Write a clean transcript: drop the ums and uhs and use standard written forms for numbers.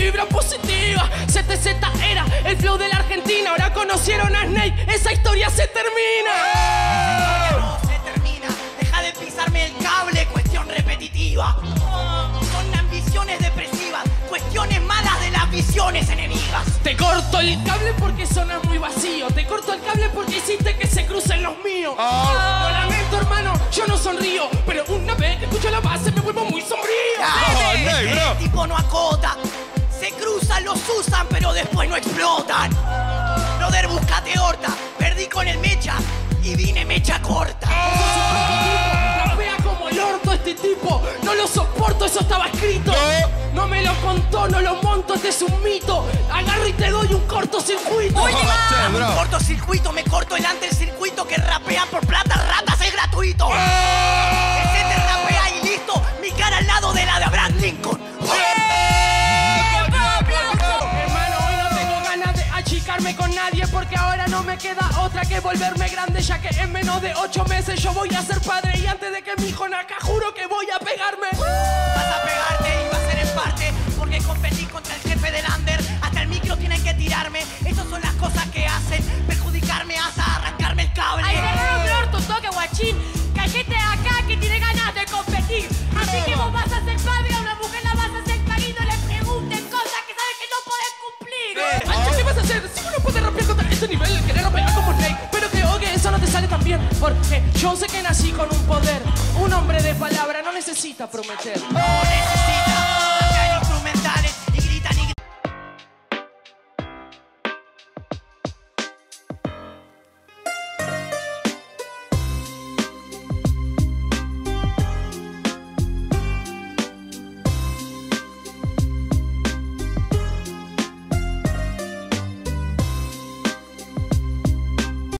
vibra positiva. CTZ era el flow de la Argentina. Ahora conocieron a Snake, esa historia se termina. Esa historia no se termina. Deja de pisarme el cable, cuestión repetitiva. Son ambiciones depresivas, cuestiones malas de las visiones enemigas. Te corto el cable porque sonas muy vacío. Te corto el cable porque hiciste que se crucen los míos. Lo lamento, hermano, yo no sonrío, pero una vez que escucho la base me vuelvo muy sombrío. El tipo no acota. Se cruzan, los usan, pero después no explotan. Brother, buscate horta. Perdí con el mecha y vine mecha corta. Rapea como el orto este tipo. No lo soporto, eso estaba escrito. No me lo contó, no lo monto, este es un mito. Agarro y te doy un cortocircuito. Oye, un cortocircuito, me corto delante del circuito. Que rapean por plata, ratas, es gratuito. Ese te rapea y listo. Mi cara al lado de la de Abraham Lincoln. Con nadie porque ahora no me queda otra que volverme grande, ya que en menos de 8 meses yo voy a ser padre y antes de que mi hijo nazca juro que voy a pegarme. Vas a pegarte y va a ser en parte porque competí contra el jefe del under. Hasta el micro tienen que tirarme. Esas son las cosas que hacen perjudicarme hasta arrancarme el cable. Ay, cerrar un orto, toque guachín. Que hay gente acá que tiene ganas de competir. Así que vos vas a ser padre, a una mujer la vas a hacer marido. Le pregunten cosas que sabes que no podés cumplir. Ay, ¿qué vas a hacer? Si uno puede rapear contra este nivel, querer rapear como Snake, pero que oye, eso no te sale tan bien. Porque yo sé que nací con un poder. Un hombre de palabra no necesita prometer. No necesita